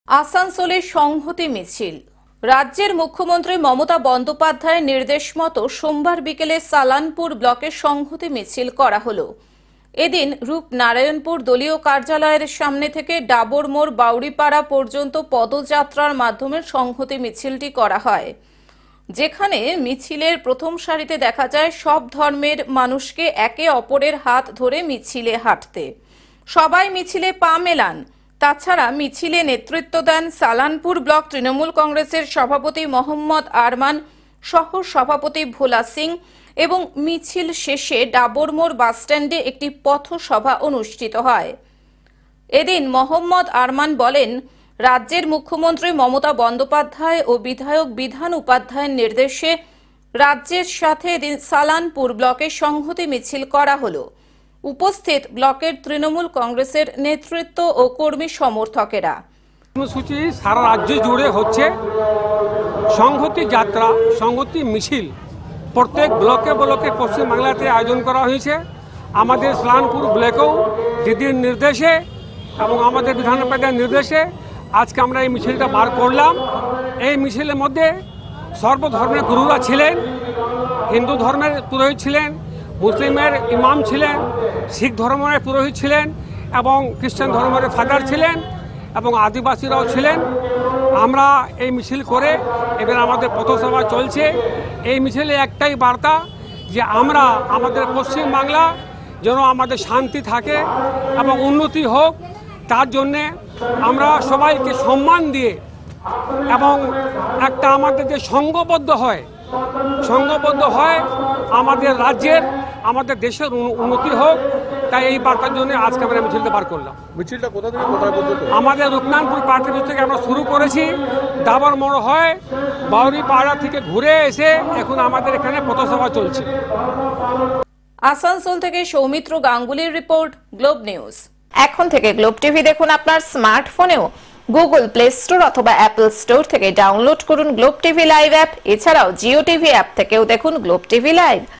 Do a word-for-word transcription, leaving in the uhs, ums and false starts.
আসানসোলে সংহতি মিছিল। রাজ্যের মুখ্যমন্ত্রী মমতা বন্দ্যোপাধ্যায়ের নির্দেশ মতো সোমবার বিকেলে সালানপুর ব্লকে সংহতি মিছিল করা হলো। এদিন রূপনারায়ণপুর দলীয় কার্যালয়ের সামনে থেকে ডাবর মোড় বাউরিপাড়া পর্যন্ত পদযাত্রার মাধ্যমে সংহতি মিছিলটি করা হয়, যেখানে মিছিলের প্রথম সারিতে দেখা যায় সব ধর্মের মানুষকে একে অপরের হাত ধরে মিছিলে হাঁটতে। সবাই মিছিলে পা মেলান। তাছাড়া মিছিলে নেতৃত্ব দেন সালানপুর ব্লক তৃণমূল কংগ্রেসের সভাপতি মোহাম্মদ আরমান, সহ সভাপতি ভোলা সিং এবং মিছিল শেষে ডাবরমোড় বাসস্ট্যান্ডে একটি পথসভা অনুষ্ঠিত হয়। এদিন মোহাম্মদ আরমান বলেন, রাজ্যের মুখ্যমন্ত্রী মমতা বন্দ্যোপাধ্যায় ও বিধায়ক বিধান উপাধ্যায়ের নির্দেশে রাজ্যের সাথে এদিন সালানপুর ব্লকে সংহতি মিছিল করা হলো। উপস্থিত ব্লকের তৃণমূল কংগ্রেসের নেতৃত্ব ও কর্মী সমর্থকেরা। কর্মসূচি সারা রাজ্য জুড়ে হচ্ছে সংহতি যাত্রা, সংহতি মিছিল প্রত্যেক ব্লকে ব্লকে পশ্চিমবাংলাতে আয়োজন করা হয়েছে। আমাদের সালানপুর ব্লকেও দিদির নির্দেশে এবং আমাদের বিধান উপাধ্যায়ের নির্দেশে আজকে আমরা এই মিছিলটা বার করলাম। এই মিছিলের মধ্যে সর্বধর্মের গুরুরা ছিলেন, হিন্দু ধর্মের পুরোহিত ছিলেন, মুসলিমের ইমাম ছিলেন, শিখ ধর্মের পুরোহিত ছিলেন এবং খ্রিস্টান ধর্মের ফাদার ছিলেন এবং আদিবাসীরাও ছিলেন। আমরা এই মিছিল করে এবার আমাদের পথসভা চলছে। এই মিছিলে একটাই বার্তা যে আমরা আমাদের পশ্চিমবাংলা যেন আমাদের শান্তি থাকে এবং উন্নতি হোক, তার জন্যে আমরা সবাইকে সম্মান দিয়ে এবং একটা আমাদের যে সংঘবদ্ধ হয় সংঘবদ্ধ হয় আমাদের রাজ্যের আমাদের দেশের উন্নতি হোক, তাই এই বার্তার জন্য আজকে আমরা মিছিলটা বার করলাম। মিছিলটা কোথা থেকে কোথায় পর্যন্ত? আমাদের রূপনারায়ণপুর পার্টি থেকে আমরা শুরু করেছি, ডাবর মোড় হয় বাউরিপাড়া থেকে ঘুরে এসে এখন আমাদের এখানে পথসভা চলছে। আসানসোল থেকে সৌমিত্র গাঙ্গুলির রিপোর্ট, গ্লোব নিউজ। এখন থেকে গ্লোব টিভি দেখুন আপনার স্মার্টফোনেও। গুগল প্লে স্টোর অথবা অ্যাপল স্টোর থেকে ডাউনলোড করুন গ্লোব টিভি লাইভ অ্যাপ। এছাড়াও জিও টিভি অ্যাপ থেকেও দেখুন গ্লোব টিভি লাইভ।